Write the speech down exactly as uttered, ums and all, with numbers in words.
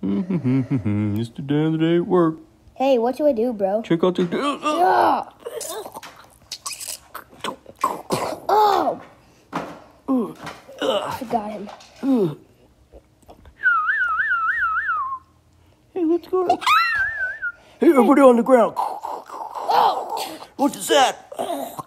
It's the day of the day at work. Hey, what do I do, bro? Check out the... Oh! Oh! I got him. Hey, let's go. Hey, everybody on the ground. Oh! What is that?